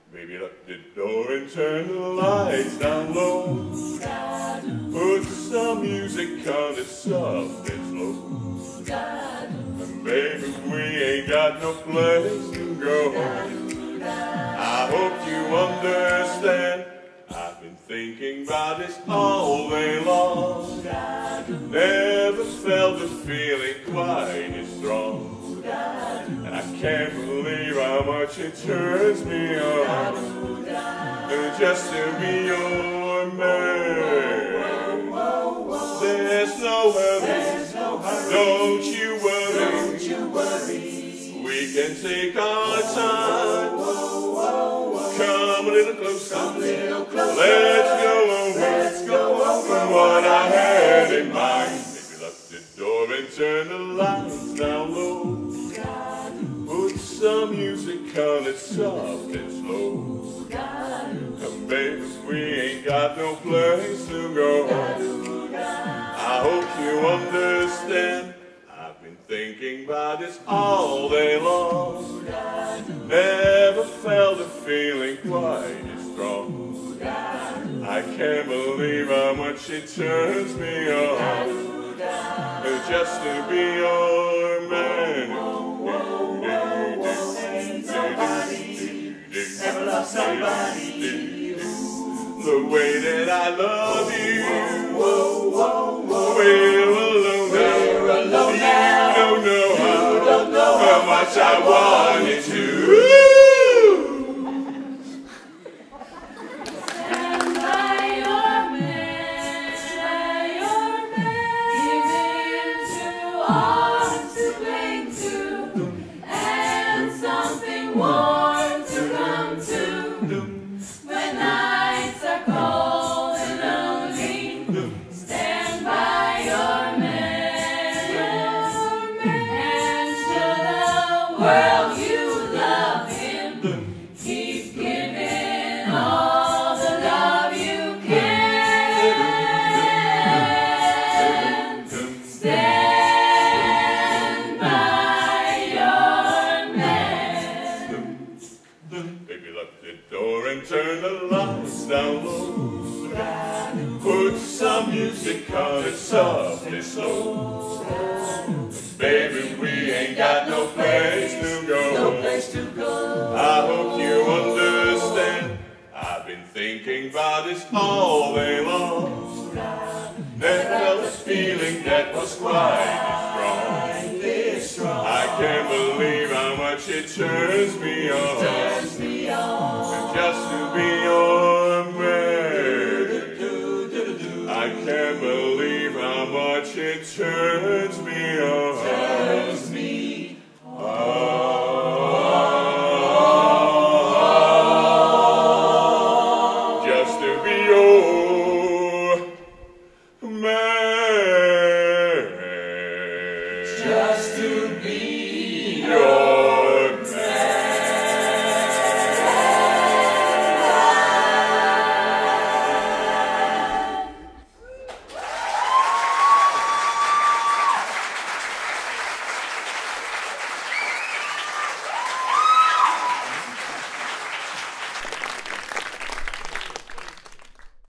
Baby, lock the door and turn the lights down low. Put some music on it soft and slow. And baby, we ain't got no place to go. I hope you understand. I've been thinking about this all day long. Never felt a feeling quite as strong. And I can't believe how much it turns me on just to be your man. There's no hurry, don't you worry. We can take our time. Come a little closer, let's go over what I had in mind. Maybe lock the door and turn the lights down low. Put some music on it soft and slow. And baby, we ain't got no place to go. I hope you understand. I've been thinking about this all day long. Never felt a feeling quite as strong. I can't believe how much it turns me on just to be your man. Never love somebody the way that I love you. We're alone now. You don't know how much I wanted to. Stand by your man, give in to arms to cling to, and something warm to come to. When nights are cold and lonely, stand by your man, and show the world you love him. Keep giving all the love you can. Stand by your man. Baby, lock the door and turn the lights down low. Put some music on it soft and slow. Baby, we ain't got no place to go. I hope you understand. I've been thinking about this all day long. Never felt this feeling that was quite as strong. I can't believe how much it turns me on just to be yours.